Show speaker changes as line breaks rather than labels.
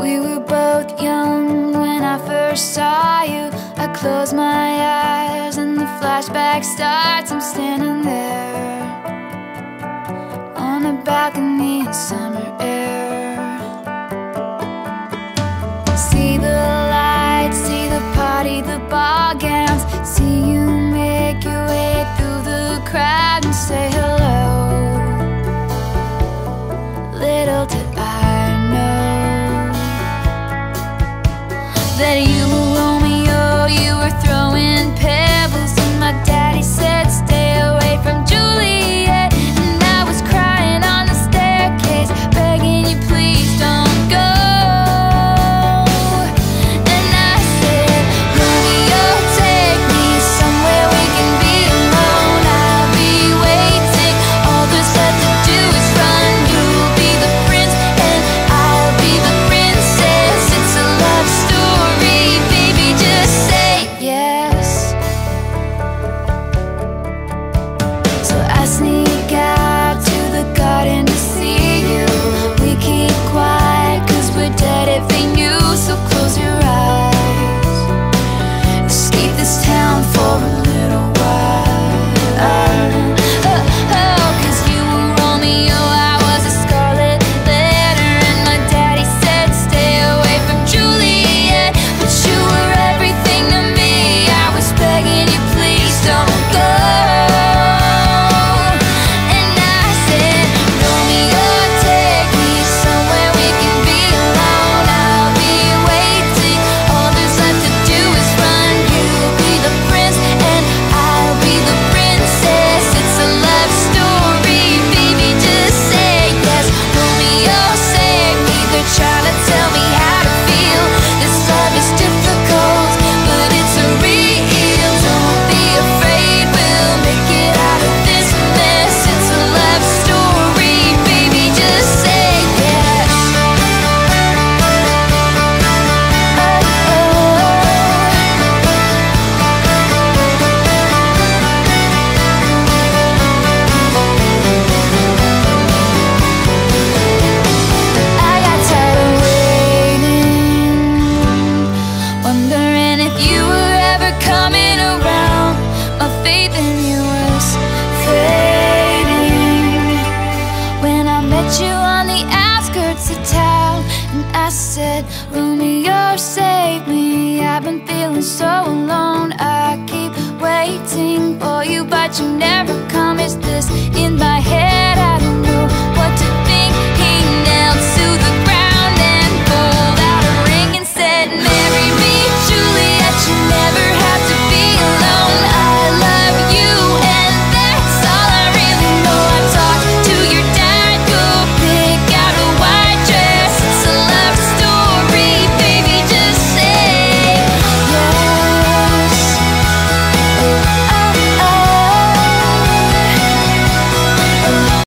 We were both young when I first saw you. I close my eyes and the flashback starts. I'm standing there on a balcony in summer air. See the lights, see the party, the ball gowns. See you make your way through the crowd and say hello. Little did I know that you were Romeo, you were throwing pebbles, and my daddy said stay away from Juliet. And I was crying on the staircase, begging you please don't go. And I said, Romeo, take me somewhere we can be alone. I'll be waiting, all there's left to do is run. You'll be the prince and I'll be the princess. It's a love story, baby, just say yes. So I sneak out to the garden to see you. We keep quiet cause we're dead if they knew. So close your eyes, escape this town for a little while. Cause you were Romeo, I was a scarlet letter, and my daddy said stay away from Juliet. But you were everything to me, I was begging you please don't go. And I said, Romeo, take me somewhere we can be alone. I'll be waiting, all there's left to do is run. You'll be the prince and I'll be the princess. It's a love story, baby, just say yes. Romeo, save me, they're trying to tell me how to feel. This love is difficult, but it's a real. Don't be afraid, we'll make it out of this mess. It's a love story, baby, just say yes. I got tired of waiting, wondering if you were ever coming around. My faith in you was fading when I met you on the outskirts of town. And I said, Romeo, save me, I've been feeling so alone. I keep waiting for you, but you never come. Is this